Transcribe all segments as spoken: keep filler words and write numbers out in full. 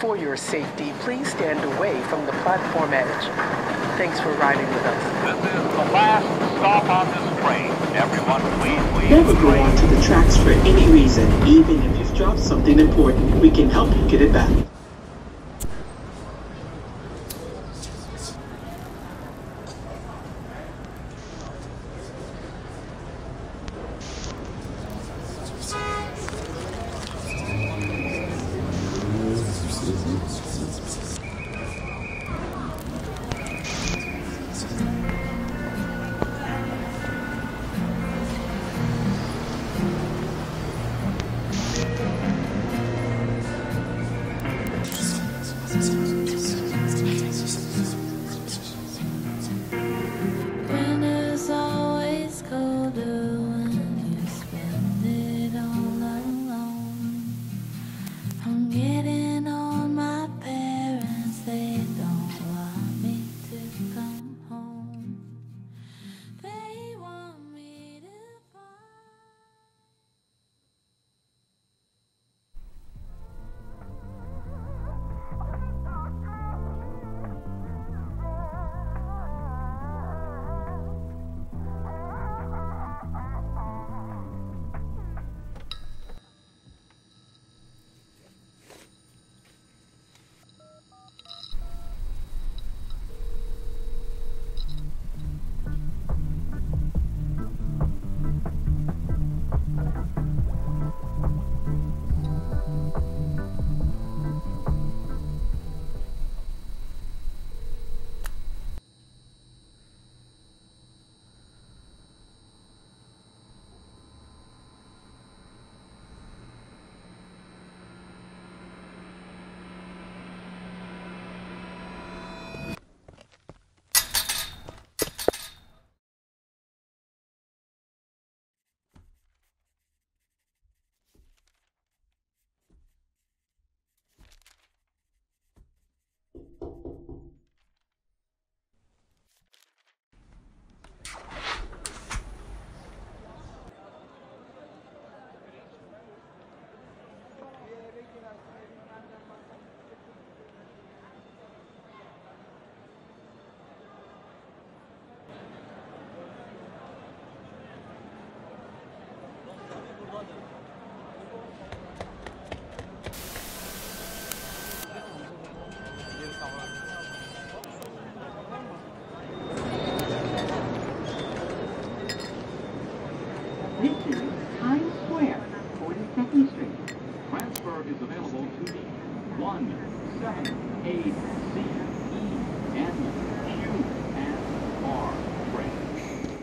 For your safety, please stand away from the platform edge. Thanks for riding with us. This is the last stop on this train. Everyone, please leave Never the go train. onto the tracks for any reason. Even if you've dropped something important, we can help you get it back. Winter's always colder when you spend it all alone. I'm getting on my parents, they don't want me to come home. They want me to find. This is Times Square, forty-second Street. Transfer is available to the one seven eight C E N Q and R train.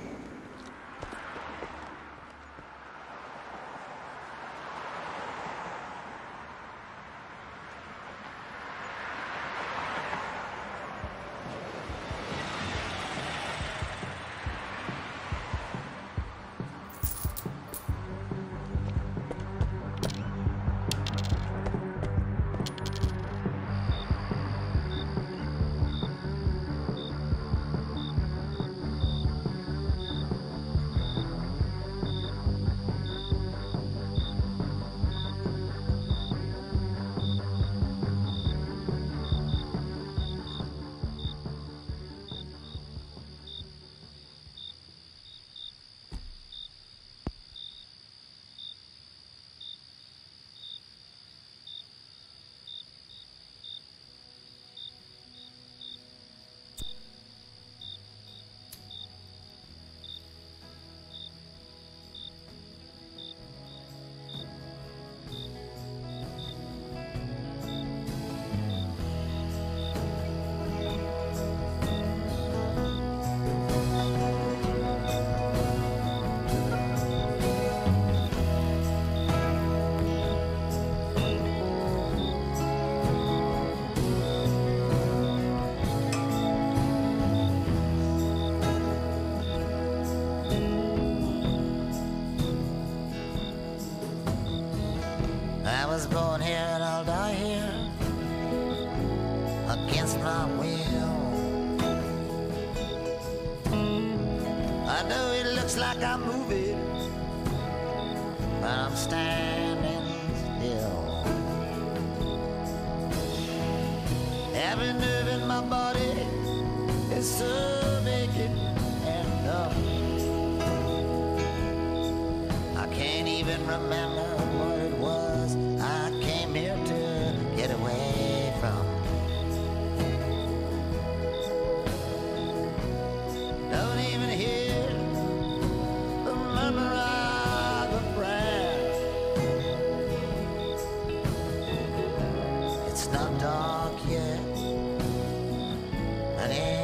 I was born here and I'll die here, against my will. I know it looks like I'm moving, but I'm standing still. Every nerve in my body is so naked and numb. I can't even remember what it was I came here to get away from. Don't even hear the murmur of a prayer. It's not dark yet, and